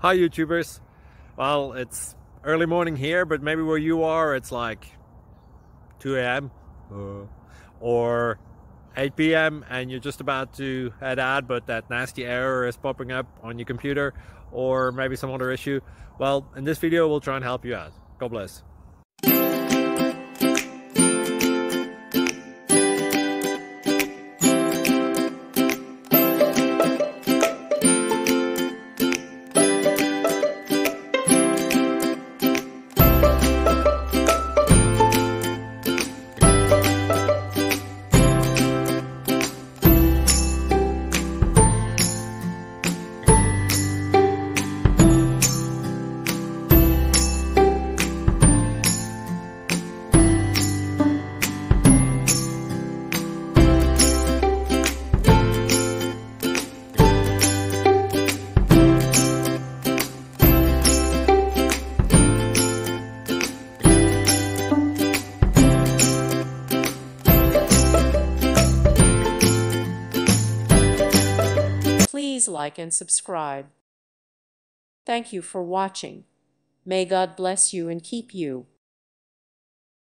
Hi YouTubers. Well, it's early morning here, but maybe where you are it's like 2 a.m. or 8 p.m. and you're just about to head out, but that nasty error is popping up on your computer, or maybe some other issue. Well, in this video we'll try and help you out. God bless. Please like and subscribe. Thank you for watching. May God bless you and keep you.